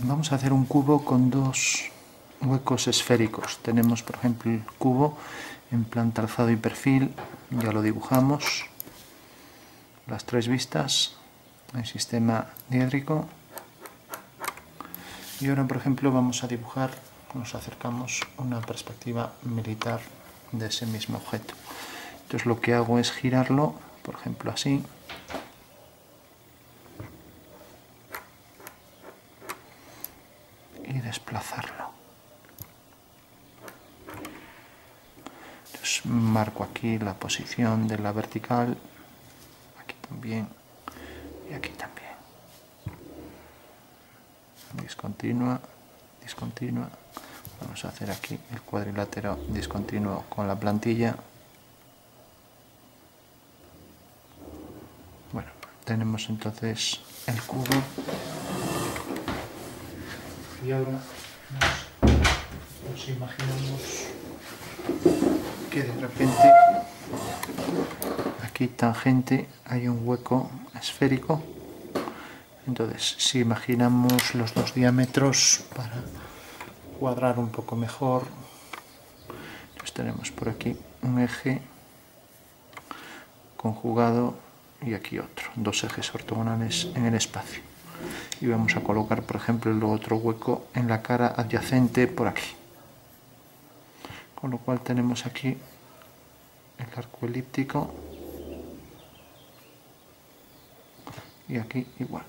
Vamos a hacer un cubo con dos huecos esféricos. Tenemos, por ejemplo, el cubo en planta, alzado y perfil. Ya lo dibujamos. Las tres vistas, el sistema diédrico. Y ahora, por ejemplo, vamos a dibujar, nos acercamos a una perspectiva militar de ese mismo objeto. Entonces lo que hago es girarlo, por ejemplo así. Y desplazarlo. Entonces marco aquí la posición de la vertical, aquí también y aquí también. Discontinua, discontinua. Vamos a hacer aquí el cuadrilátero discontinuo con la plantilla. Bueno, tenemos entonces el cubo. Y ahora nos imaginamos que de repente aquí tangente hay un hueco esférico. Entonces, si imaginamos los dos diámetros para cuadrar un poco mejor, pues tenemos por aquí un eje conjugado y aquí otro, dos ejes ortogonales en el espacio. Y vamos a colocar, por ejemplo, el otro hueco en la cara adyacente por aquí. Con lo cual tenemos aquí el arco elíptico y aquí igual.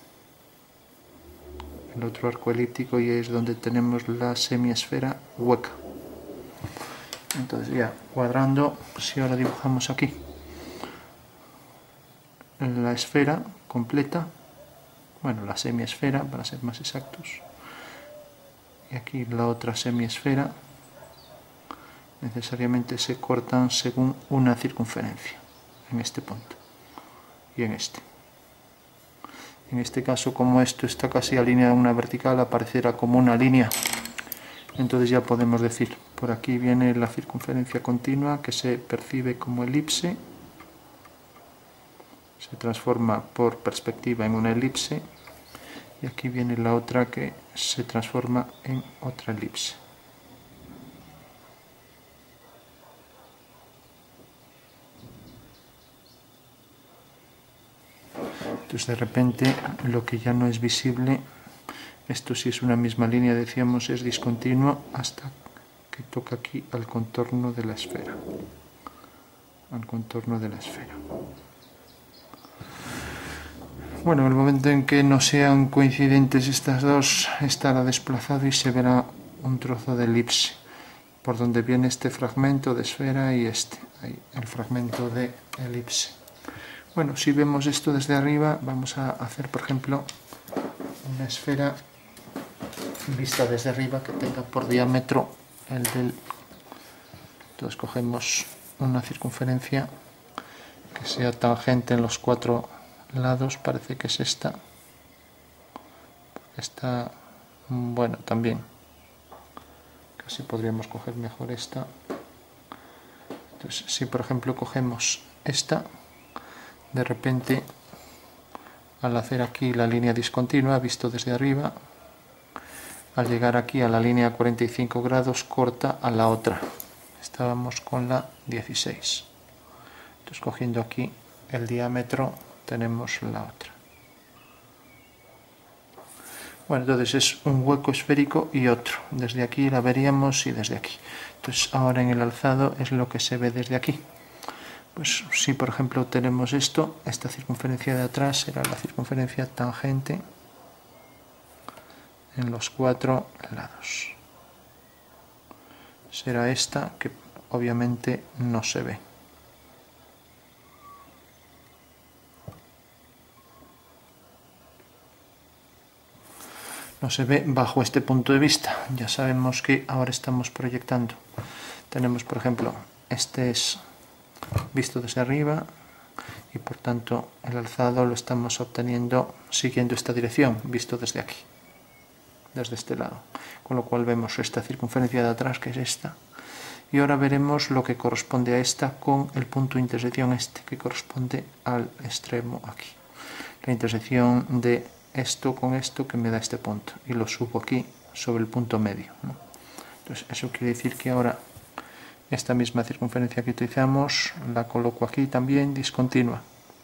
El otro arco elíptico y es donde tenemos la semiesfera hueca. Entonces ya cuadrando, si ahora dibujamos aquí la esfera completa, bueno, la semiesfera para ser más exactos, y aquí la otra semiesfera, necesariamente se cortan según una circunferencia, en este punto y en este. En este caso, como esto está casi alineado a una vertical, aparecerá como una línea. Entonces ya podemos decir, por aquí viene la circunferencia continua que se percibe como elipse, se transforma por perspectiva en una elipse, y aquí viene la otra que se transforma en otra elipse. Entonces de repente lo que ya no es visible, esto sí es una misma línea, decíamos, es discontinuo hasta que toca aquí al contorno de la esfera. Al contorno de la esfera. Bueno, en el momento en que no sean coincidentes estas dos, estará desplazado y se verá un trozo de elipse, por donde viene este fragmento de esfera y este, ahí, el fragmento de elipse. Bueno, si vemos esto desde arriba, vamos a hacer, por ejemplo, una esfera vista desde arriba que tenga por diámetro el del... Entonces cogemos una circunferencia que sea tangente en los cuatro lados, parece que es esta. Esta, bueno, también. Casi podríamos coger mejor esta. Entonces, si por ejemplo cogemos esta, de repente, al hacer aquí la línea discontinua, visto desde arriba, al llegar aquí a la línea 45 grados, corta a la otra. Estábamos con la 16. Entonces, cogiendo aquí el diámetro, tenemos la otra. Bueno, entonces es un hueco esférico y otro. Desde aquí la veríamos y desde aquí. Entonces, ahora en el alzado es lo que se ve desde aquí. Pues si por ejemplo tenemos esto, esta circunferencia de atrás será la circunferencia tangente en los cuatro lados. Será esta que obviamente no se ve. No se ve bajo este punto de vista. Ya sabemos que ahora estamos proyectando. Tenemos por ejemplo, este es visto desde arriba y por tanto el alzado lo estamos obteniendo siguiendo esta dirección, visto desde aquí, desde este lado, con lo cual vemos esta circunferencia de atrás que es esta, y ahora veremos lo que corresponde a esta con el punto de intersección este que corresponde al extremo aquí, la intersección de esto con esto que me da este punto y lo subo aquí sobre el punto medio, ¿no? Entonces eso quiere decir que ahora esta misma circunferencia que utilizamos la coloco aquí también discontinua.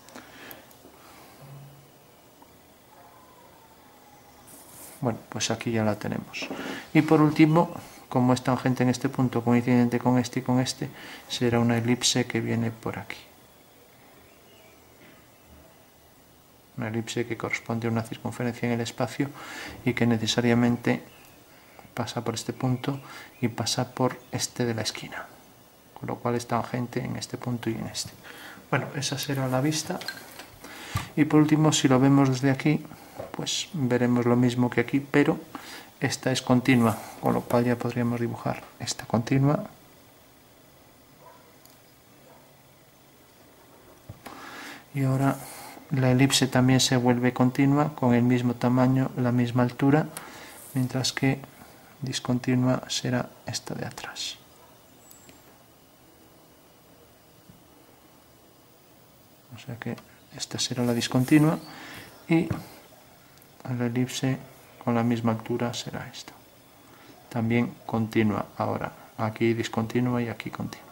Bueno, pues aquí ya la tenemos. Y por último, como es tangente en este punto coincidente con este y con este, será una elipse que viene por aquí. Una elipse que corresponde a una circunferencia en el espacio y que necesariamente pasa por este punto y pasa por este de la esquina, con lo cual es tangente en este punto y en este. Bueno, esa será la vista. Y por último, si lo vemos desde aquí, pues veremos lo mismo que aquí, pero esta es continua, con lo cual ya podríamos dibujar esta continua. Y ahora la elipse también se vuelve continua, con el mismo tamaño, la misma altura, mientras que discontinua será esta de atrás. O sea que esta será la discontinua y la elipse con la misma altura será esta. También continua ahora, aquí discontinua y aquí continua.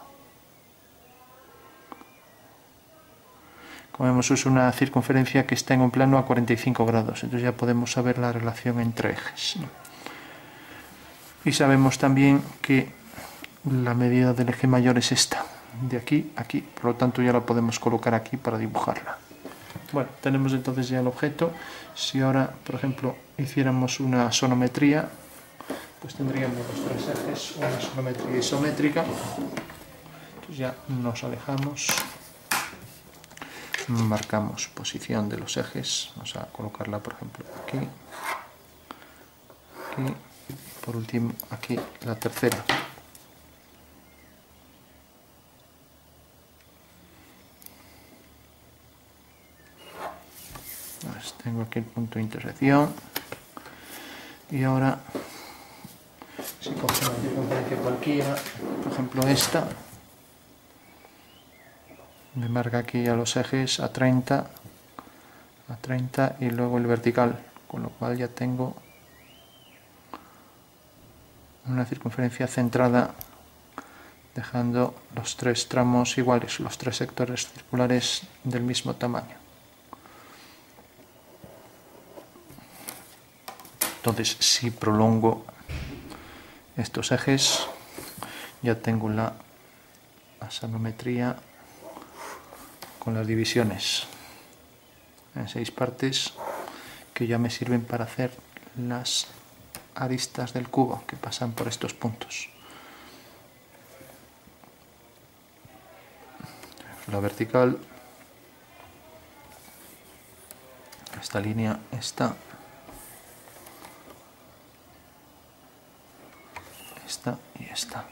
Como vemos, es una circunferencia que está en un plano a 45 grados, entonces ya podemos saber la relación entre ejes, ¿no? Y sabemos también que la medida del eje mayor es esta, de aquí a aquí, por lo tanto ya la podemos colocar aquí para dibujarla. Bueno, tenemos entonces ya el objeto. Si ahora, por ejemplo, hiciéramos una sonometría, pues tendríamos los tres ejes, una sonometría isométrica. Entonces ya nos alejamos, marcamos posición de los ejes, vamos a colocarla por ejemplo aquí, aquí, y por último aquí la tercera. Pues tengo aquí el punto de intersección y ahora si cojo una circunferencia cualquiera, por ejemplo esta, me marca aquí a los ejes a 30 y luego el vertical, con lo cual ya tengo una circunferencia centrada dejando los tres tramos iguales, los tres sectores circulares del mismo tamaño. Entonces, si prolongo estos ejes, ya tengo la asanometría con las divisiones en 6 partes que ya me sirven para hacer las aristas del cubo que pasan por estos puntos. La vertical, esta línea está, esta y esta.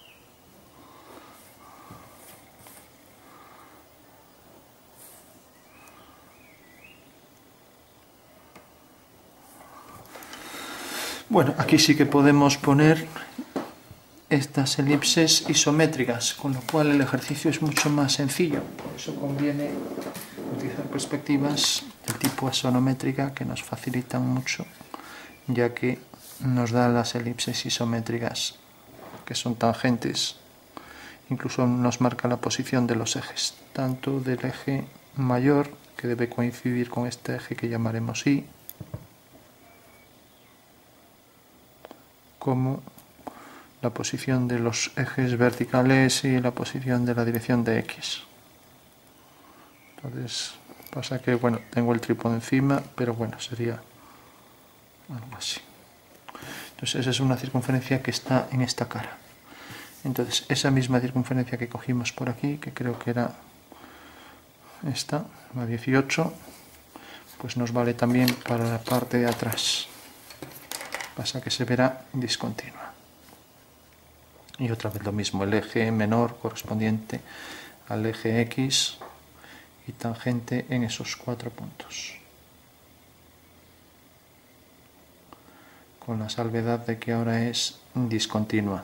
Bueno, aquí sí que podemos poner estas elipses isométricas, con lo cual el ejercicio es mucho más sencillo. Por eso conviene utilizar perspectivas del tipo asonométrica que nos facilitan mucho, ya que nos da las elipses isométricas que son tangentes. Incluso nos marca la posición de los ejes, tanto del eje mayor, que debe coincidir con este eje que llamaremos Y, como la posición de los ejes verticales y la posición de la dirección de X. Entonces pasa que, bueno, tengo el trípode encima, pero bueno, sería algo así. Entonces esa es una circunferencia que está en esta cara. Entonces esa misma circunferencia que cogimos por aquí, que creo que era esta, la 18, pues nos vale también para la parte de atrás. Pasa que se verá discontinua. Y otra vez lo mismo, el eje menor correspondiente al eje X y tangente en esos 4 puntos. Con la salvedad de que ahora es discontinua.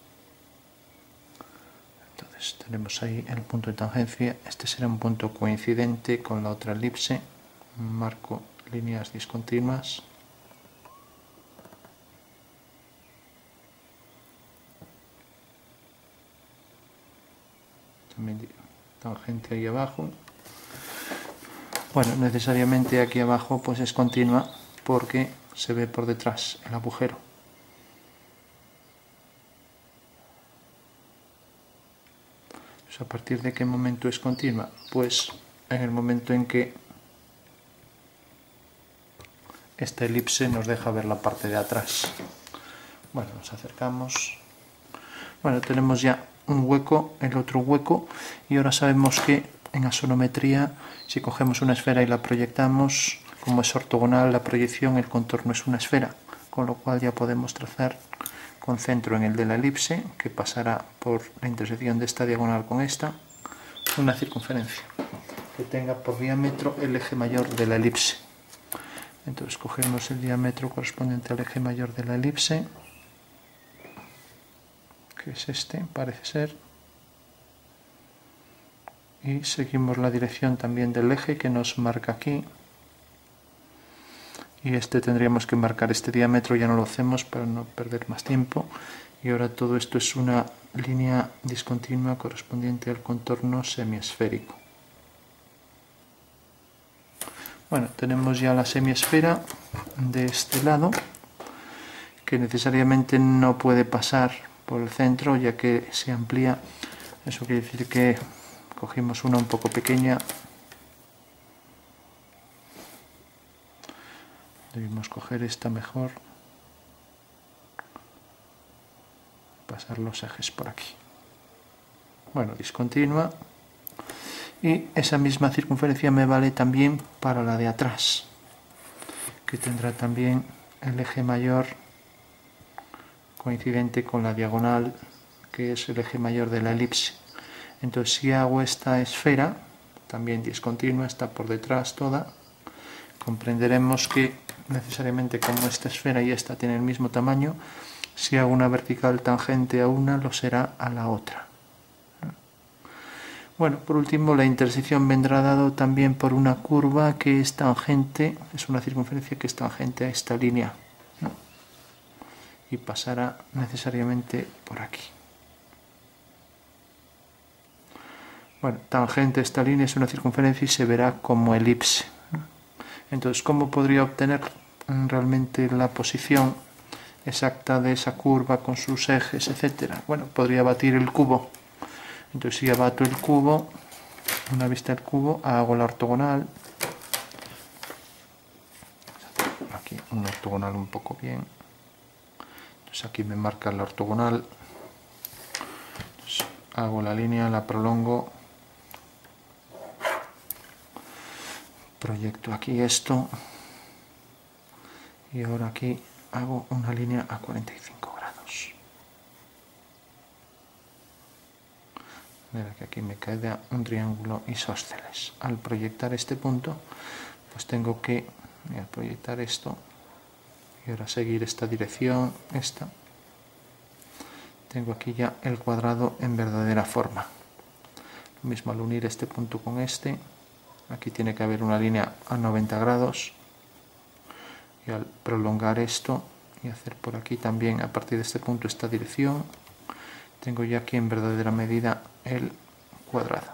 Entonces tenemos ahí el punto de tangencia. Este será un punto coincidente con la otra elipse. Marco líneas discontinuas. También tangente ahí abajo. Bueno, necesariamente aquí abajo pues es continua porque se ve por detrás el agujero. Pues ¿a partir de qué momento es continua? Pues en el momento en que esta elipse nos deja ver la parte de atrás. Bueno, nos acercamos. Bueno, tenemos ya un hueco, el otro hueco, y ahora sabemos que en asonometría, si cogemos una esfera y la proyectamos, como es ortogonal la proyección, el contorno es una esfera, con lo cual ya podemos trazar con centro en el de la elipse, que pasará por la intersección de esta diagonal con esta, una circunferencia que tenga por diámetro el eje mayor de la elipse. Entonces cogemos el diámetro correspondiente al eje mayor de la elipse, que es este, parece ser, y seguimos la dirección también del eje que nos marca aquí, y este tendríamos que marcar este diámetro, ya no lo hacemos para no perder más tiempo, y ahora todo esto es una línea discontinua correspondiente al contorno semiesférico. Bueno, tenemos ya la semiesfera de este lado, que necesariamente no puede pasar por el centro ya que se amplía. Eso quiere decir que cogimos una un poco pequeña, debemos coger esta mejor, pasar los ejes por aquí. Bueno, discontinua, y esa misma circunferencia me vale también para la de atrás, que tendrá también el eje mayor coincidente con la diagonal, que es el eje mayor de la elipse. Entonces si hago esta esfera, también discontinua, está por detrás toda, comprenderemos que necesariamente como esta esfera y esta tienen el mismo tamaño, si hago una vertical tangente a una, lo será a la otra. Bueno, por último, la intersección vendrá dado también por una curva que es tangente, es una circunferencia que es tangente a esta línea, ¿no? Y pasará necesariamente por aquí. Bueno, tangente a esta línea es una circunferencia y se verá como elipse, ¿no? Entonces, ¿cómo podría obtener realmente la posición exacta de esa curva con sus ejes, etcétera? Bueno, podría batir el cubo. Entonces si abato el cubo, una vista del cubo, hago la ortogonal. Aquí una ortogonal un poco bien. Entonces aquí me marca la ortogonal. Entonces, hago la línea, la prolongo. Proyecto aquí esto. Y ahora aquí hago una línea a 45 grados. Mira que aquí me queda un triángulo isósceles. Al proyectar este punto, pues tengo que proyectar esto y ahora seguir esta dirección, esta. Tengo aquí ya el cuadrado en verdadera forma. Lo mismo al unir este punto con este, aquí tiene que haber una línea a 90 grados. Y al prolongar esto y hacer por aquí también a partir de este punto esta dirección, tengo ya aquí en verdadera medida el cuadrado.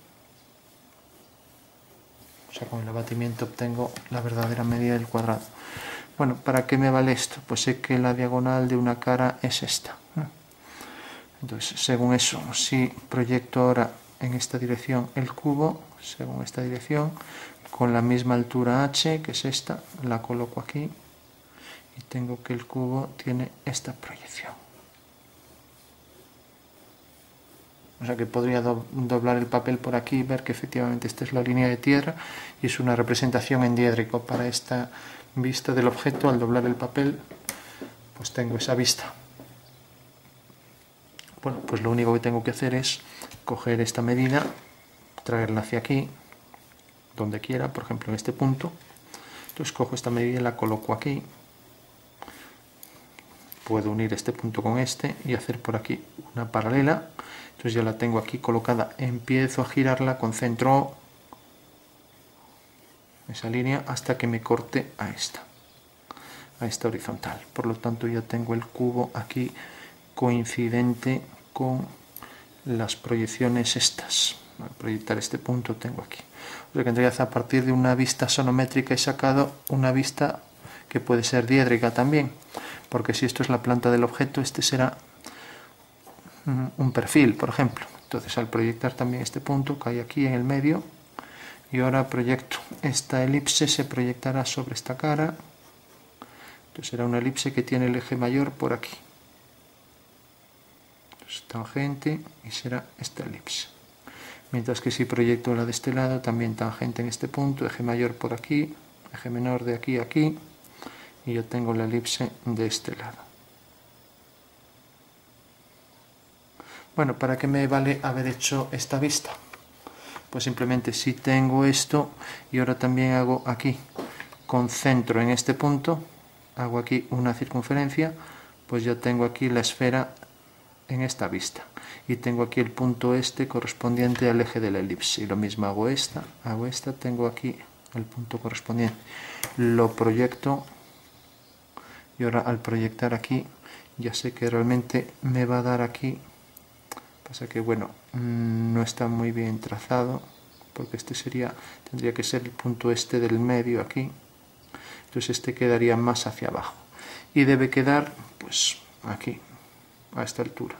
O sea, con el abatimiento obtengo la verdadera medida del cuadrado. Bueno, ¿para qué me vale esto? Pues sé que la diagonal de una cara es esta. Entonces, según eso, si proyecto ahora en esta dirección el cubo, según esta dirección, con la misma altura h, que es esta, la coloco aquí y tengo que el cubo tiene esta proyección. O sea que podría doblar el papel por aquí y ver que efectivamente esta es la línea de tierra y es una representación en diédrico para esta vista del objeto. Al doblar el papel, pues tengo esa vista. Bueno, pues lo único que tengo que hacer es coger esta medida, traerla hacia aquí, donde quiera, por ejemplo en este punto. Entonces cojo esta medida y la coloco aquí. Puedo unir este punto con este y hacer por aquí una paralela. Entonces ya la tengo aquí colocada. Empiezo a girarla con centro esa línea hasta que me corte a esta horizontal. Por lo tanto ya tengo el cubo aquí coincidente con las proyecciones estas. Al proyectar este punto tengo aquí. O sea que en realidad a partir de una vista sonométrica he sacado una vista que puede ser diédrica también, porque si esto es la planta del objeto, este será un perfil, por ejemplo. Entonces al proyectar también este punto cae aquí en el medio, y ahora proyecto esta elipse, se proyectará sobre esta cara. Entonces será una elipse que tiene el eje mayor por aquí. Entonces, tangente, y será esta elipse. Mientras que si proyecto la de este lado, también tangente en este punto, eje mayor por aquí, eje menor de aquí a aquí, y yo tengo la elipse de este lado. Bueno, ¿para qué me vale haber hecho esta vista? Pues simplemente si tengo esto y ahora también hago aquí, concentro en este punto, hago aquí una circunferencia, pues ya tengo aquí la esfera en esta vista. Y tengo aquí el punto este correspondiente al eje de la elipse. Y lo mismo hago esta, tengo aquí el punto correspondiente. Lo proyecto y ahora al proyectar aquí ya sé que realmente me va a dar aquí. Pasa que bueno, no está muy bien trazado, porque este tendría que ser el punto este del medio aquí. Entonces este quedaría más hacia abajo. Y debe quedar pues aquí, a esta altura.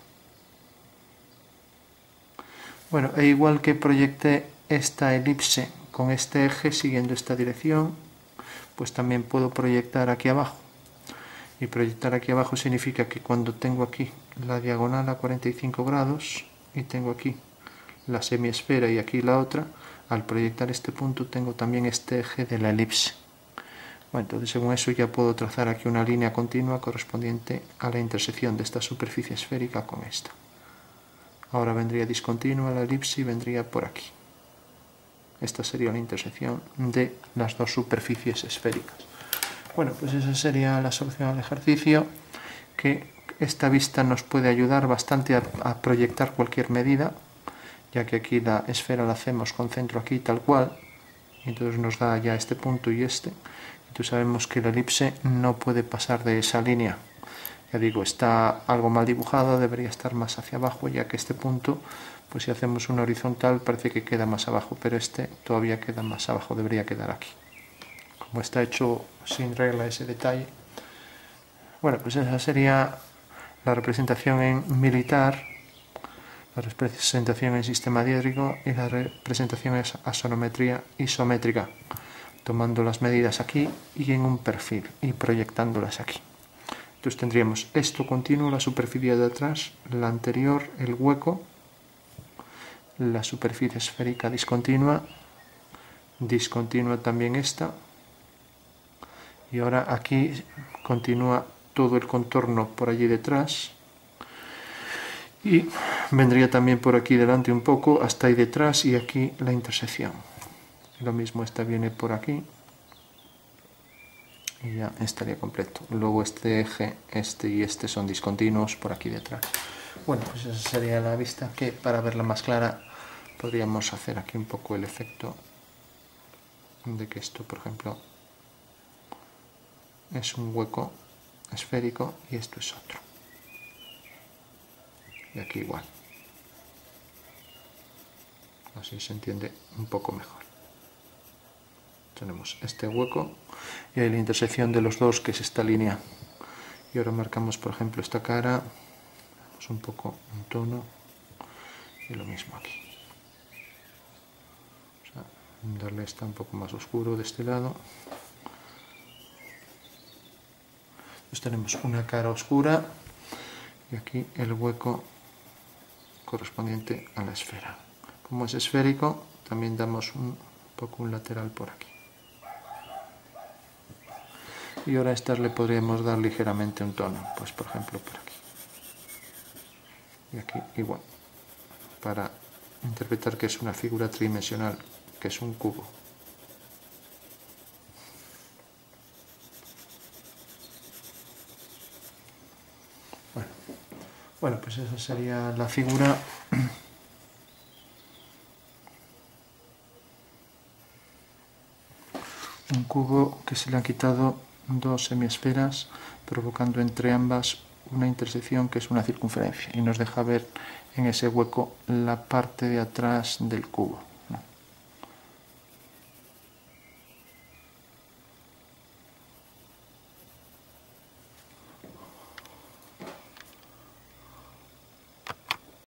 Bueno, e igual que proyecté esta elipse con este eje siguiendo esta dirección, pues también puedo proyectar aquí abajo. Y proyectar aquí abajo significa que cuando tengo aquí la diagonal a 45 grados y tengo aquí la semiesfera y aquí la otra, al proyectar este punto tengo también este eje de la elipse. Bueno, entonces según eso ya puedo trazar aquí una línea continua correspondiente a la intersección de esta superficie esférica con esta. Ahora vendría discontinua la elipse y vendría por aquí. Esta sería la intersección de las dos superficies esféricas. Bueno, pues esa sería la solución al ejercicio, que esta vista nos puede ayudar bastante a proyectar cualquier medida, ya que aquí la esfera la hacemos con centro aquí tal cual, y entonces nos da ya este punto y este. Entonces sabemos que la elipse no puede pasar de esa línea. Ya digo, está algo mal dibujado, debería estar más hacia abajo, ya que este punto, pues si hacemos una horizontal parece que queda más abajo, pero este todavía queda más abajo, debería quedar aquí. Como está hecho sin regla ese detalle. Bueno, pues esa sería la representación en militar, la representación en sistema diédrico y la representación en asonometría isométrica, tomando las medidas aquí y en un perfil y proyectándolas aquí. Entonces tendríamos esto continuo, la superficie de atrás, la anterior, el hueco, la superficie esférica discontinua también esta, y ahora aquí continúa todo el contorno por allí detrás, y vendría también por aquí delante un poco, hasta ahí detrás, y aquí la intersección. Lo mismo, esta viene por aquí, y ya estaría completo. Luego este eje, este y este son discontinuos por aquí detrás. Bueno, pues esa sería la vista, que para verla más clara podríamos hacer aquí un poco el efecto de que esto, por ejemplo, es un hueco esférico y esto es otro. Y aquí igual. Así se entiende un poco mejor. Tenemos este hueco y hay la intersección de los dos, que es esta línea. Y ahora marcamos, por ejemplo, esta cara, damos un poco un tono, y lo mismo aquí. O sea, darle esta un poco más oscuro de este lado. Entonces tenemos una cara oscura y aquí el hueco correspondiente a la esfera. Como es esférico, también damos un poco un lateral por aquí. Y ahora a estas le podríamos dar ligeramente un tono, pues por ejemplo por aquí. Y aquí igual, para interpretar que es una figura tridimensional, que es un cubo. Bueno, pues esa sería la figura. cubo que se le han quitado dos semiesferas, provocando entre ambas una intersección que es una circunferencia y nos deja ver en ese hueco la parte de atrás del cubo.